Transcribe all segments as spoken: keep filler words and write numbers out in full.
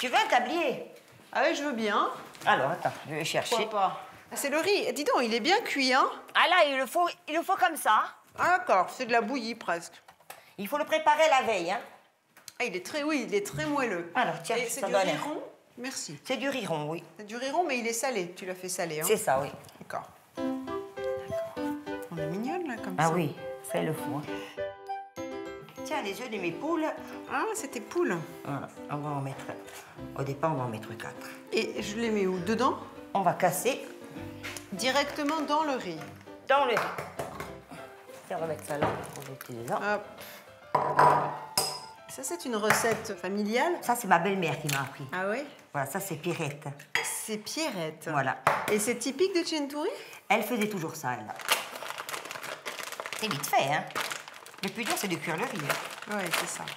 Tu veux un tablier? Ah oui, je veux bien. Alors, attends, je vais chercher. Pourquoi pas? Ah, c'est le riz. Dis donc, il est bien cuit, hein? Ah là, il le faut, il le faut comme ça. Ah d'accord, c'est de la bouillie presque. Il faut le préparer la veille, hein. Ah, il est très, oui, il est très moelleux. Alors, tiens, Et c'est ça du donne riz un- rond? Merci. C'est du riz rond, oui. C'est du riz rond, mais il est salé. Tu l'as fait salé, hein? C'est ça, oui. D'accord. On est mignonne, là, comme Ah ça. oui, ça le faut. Hein. Tiens, les œufs de mes poules. Ah, c'était poule. Voilà, on va en mettre... Au départ, on va en mettre quatre. Et je les mets où? Dedans? On va casser Directement dans le riz. dans le riz. Tiens, on va mettre ça là, on va mettre dedans. Hop. Ça, c'est une recette familiale? Ça, c'est ma belle-mère qui m'a appris. Ah oui? Voilà, ça, c'est Pirette. C'est Pierrette. Voilà. Et c'est typique de Chinturi? Elle faisait toujours ça, elle. C'est vite fait, hein. Le plus dur, c'est de cuire le riz. Hein. Oui, c'est ça.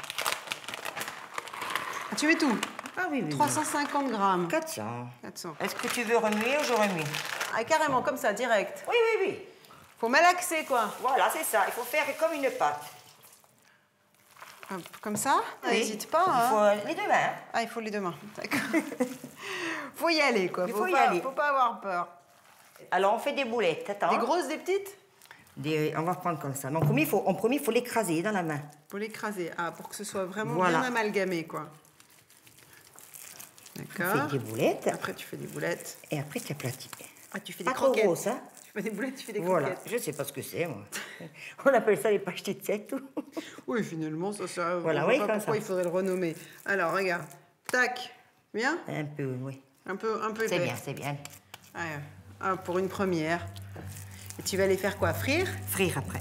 Ah, tu mets tout? Ah oui, oui. trois cent cinquante grammes. quatre cents. quatre cents. Est-ce que tu veux remuer ou je remue? Ah, carrément, comme ça, direct. Oui, oui, oui. Faut malaxer, quoi. Voilà, c'est ça. Il faut faire comme une pâte. Hop, comme ça? Oui. N'hésite pas. Il Hein. faut les deux mains. Hein. Ah, il faut les deux mains. D'accord. Faut y aller, quoi. Il Faut, faut y pas, aller. Faut pas avoir peur. Alors, on fait des boulettes. Attends. Des grosses, des petites? Des- on va prendre comme ça. Mais en premier, il faut, en premier, il faut l'écraser dans la main. Pour l'écraser. Ah, pour que ce soit vraiment Voilà. bien amalgamé, quoi. On D'accord. fait des boulettes. Après, tu fais des boulettes. Et après, tu aplatis. Ah, tu fais des Pas trop croquettes. grosse, hein. Tu fais des boulettes, tu fais des Voilà. croquettes. Je sais pas ce que c'est, moi. On appelle ça les pachettes secs, tout. Oui, finalement, ça sert. Voilà, je vois oui, pas comme pourquoi ça. il faudrait le renommer. Alors, regarde. Tac. Bien? Un peu, oui. Un peu, un peu C'est épais. bien, c'est bien. Ouais. Ah, pour une première. Et tu vas les faire quoi? Frire? Frire après.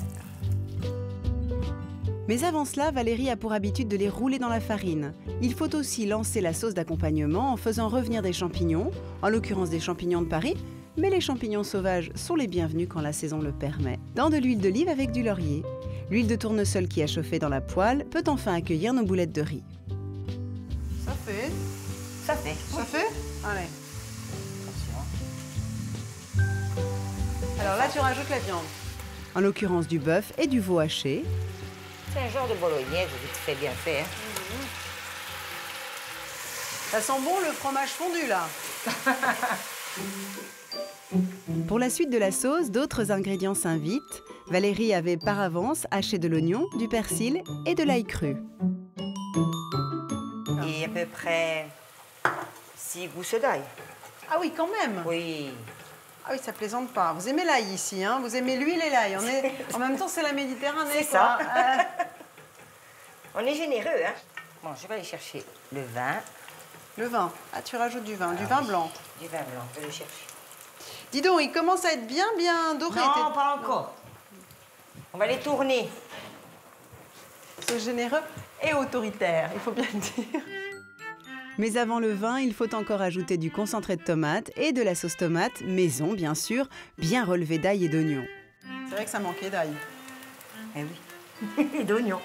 Mais avant cela, Valérie a pour habitude de les rouler dans la farine. Il faut aussi lancer la sauce d'accompagnement en faisant revenir des champignons, en l'occurrence des champignons de Paris, mais les champignons sauvages sont les bienvenus quand la saison le permet. Dans de l'huile d'olive avec du laurier. L'huile de tournesol qui a chauffé dans la poêle peut enfin accueillir nos boulettes de riz. Ça fait. Ça fait. Ça fait? Allez. Attention. Alors là, tu rajoutes la viande. En l'occurrence du bœuf et du veau haché. C'est un genre de bolognaise, vite fait, bien fait. Hein. Ça sent bon le fromage fondu, là. Pour la suite de la sauce, d'autres ingrédients s'invitent. Valérie avait par avance haché de l'oignon, du persil et de l'ail cru. Et à peu près six gousses d'ail. Ah oui, quand même. Oui. Ah oui, ça plaisante pas. Vous aimez l'ail ici, hein? Vous aimez l'huile et l'ail. On est... En même temps, c'est la Méditerranée, C'est quoi. ça. Euh, On est généreux, hein. Bon, je vais aller chercher le vin. Le vin. Ah, tu rajoutes du vin, du vin blanc. Du vin blanc, je vais le chercher. Dis donc, il commence à être bien, bien doré. Non, tes- pas encore. On va les tourner. C'est généreux et autoritaire, il faut bien le dire. Mais avant le vin, il faut encore ajouter du concentré de tomate et de la sauce tomate, maison bien sûr, bien relevée d'ail et d'oignon. C'est vrai que ça manquait d'ail. Eh oui. Et d'oignons.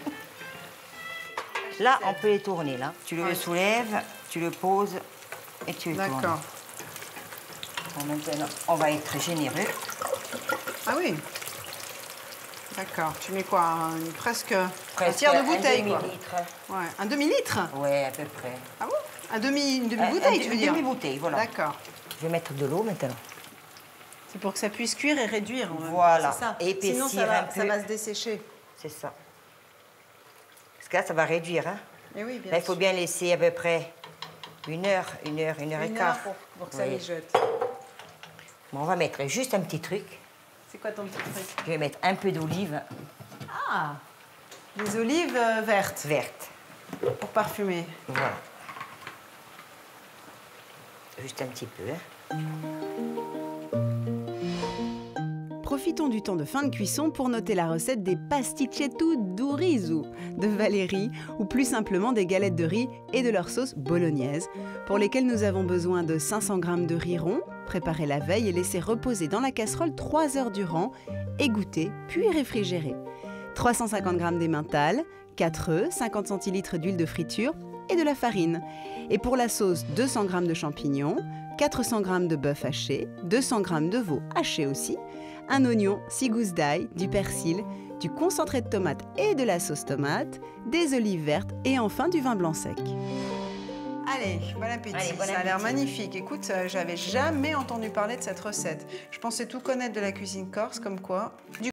Là, on peut les tourner, là. Tu le Ouais. soulèves, tu le poses et tu le tournes. D'accord. Bon, maintenant, on va être généreux. Ah oui. D'accord. Tu mets quoi? un- Presque, un Presque tiers de un bouteille, quoi. demi-litre. Ouais. Un demi-litre? Ouais, à peu près. Ah bon? Un demi, une Un- demi-bouteille, un- tu veux une dire? demi-bouteille, voilà. D'accord. Je vais mettre de l'eau maintenant. C'est pour que ça puisse cuire et réduire. en même temps, Voilà. c'est ça. Et épaissir Sinon, ça va, un peu. ça va se dessécher. C'est ça. Parce que là, ça va réduire, hein. Et oui, bien Là, il faut sûr. bien laisser à peu près une heure, une heure, une heure et Une quart. heure pour, pour que ça Oui. mijote. Bon, on va mettre juste un petit truc. C'est quoi ton petit truc? Je vais mettre un peu d'olive Ah! Des olives euh, vertes verte. pour parfumer. Voilà. Juste un petit peu, hein. Profitons du temps de fin de cuisson pour noter la recette des pasticcetti du riso de Valérie, ou plus simplement des galettes de riz et de leur sauce bolognaise, pour lesquelles nous avons besoin de cinq cents grammes de riz rond, préparé la veille et laissé reposer dans la casserole trois heures durant, égoutter puis réfrigérer. trois cent cinquante grammes d'emmental, quatre œufs, cinquante centilitres d'huile de friture et de la farine. Et pour la sauce, deux cents grammes de champignons, quatre cents grammes de bœuf haché, deux cents grammes de veau haché aussi, un oignon, six gousses d'ail, du persil, du concentré de tomate et de la sauce tomate, des olives vertes et enfin du vin blanc sec. Allez, bon appétit. Allez, bon Ça a l'air appétit. magnifique. Écoute, euh, j'avais jamais entendu parler de cette recette. Je pensais tout connaître de la cuisine corse, comme quoi. Du